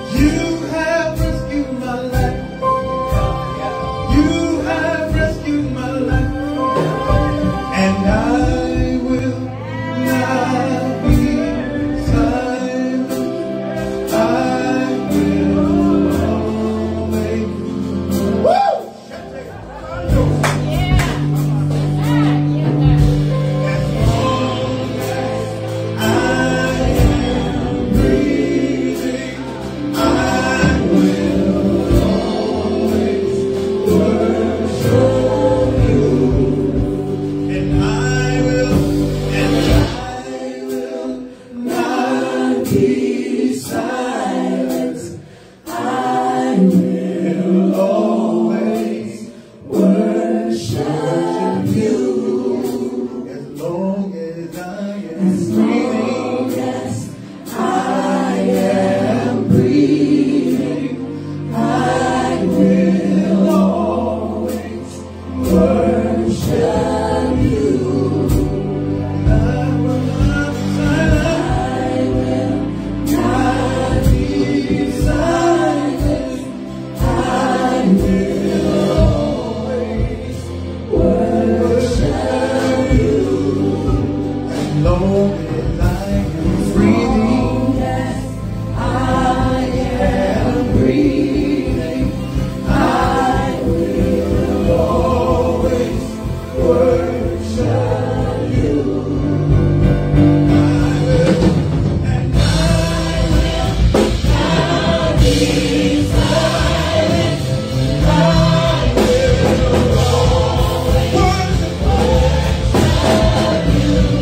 You have rescued my life. You have rescued my life. And I will not be silent. I will always. Woo! Be silent. I will always worship you. As long as I am breathing, yes, I am breathing, I will always worship you. Long as I am breathing, yes, I am breathing, I will always worship you. I will, and I will not be silent. I will always worship you.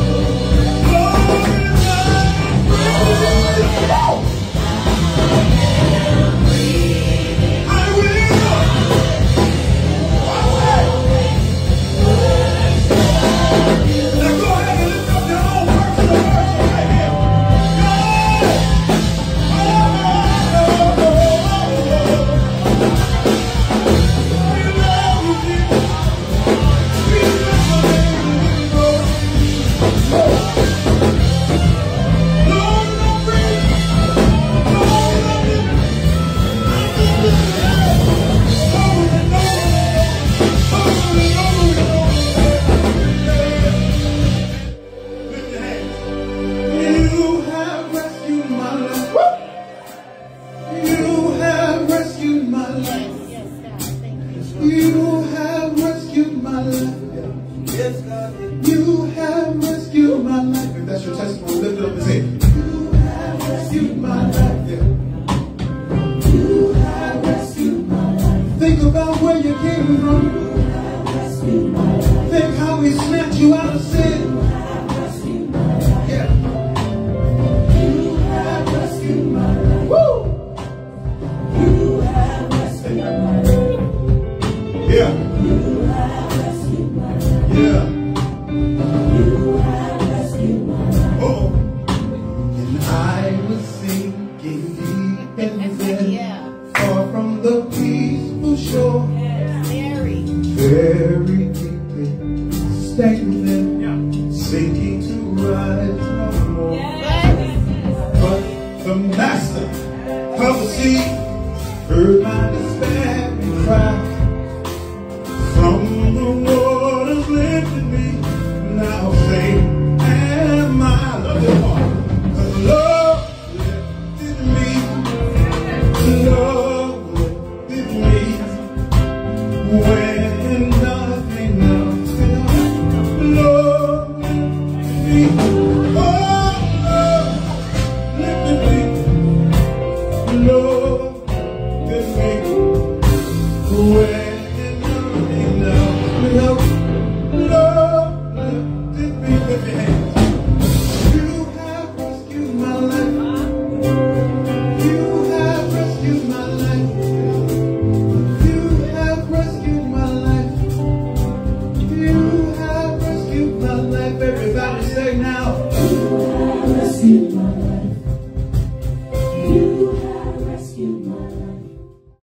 You have rescued my life. Yes, God. You have rescued my life. If that's your testimony, lift it up and say, you have rescued my life. Yeah. You have rescued my life. Think about where you came from. You have rescued my life. Think how he snatched you out of sin. You have rescued my life. Yeah. You have rescued my life. Woo! You have rescued my life. Yeah. You have rescued my life. Yeah. You have rescued my life. Oh. And I was sinking deep in sin, far from the peaceful shore. Very. Very deeply stagnant, sinking to rise no more. But the master of the sea heard my despairing cry.